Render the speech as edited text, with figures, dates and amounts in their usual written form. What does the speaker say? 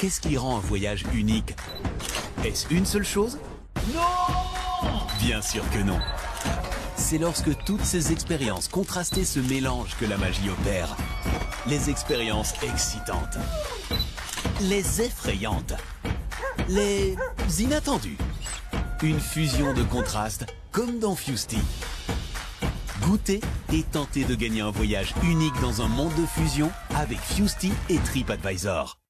qu'est-ce qui rend un voyage unique? Est-ce une seule chose? Non! Bien sûr que non. C'est lorsque toutes ces expériences contrastées se mélangent que la magie opère. Les expériences excitantes, les effrayantes, les inattendues. Une fusion de contrastes comme dans Fusty. Goûtez et tentez de gagner un voyage unique dans un monde de fusion avec Fusty et TripAdvisor.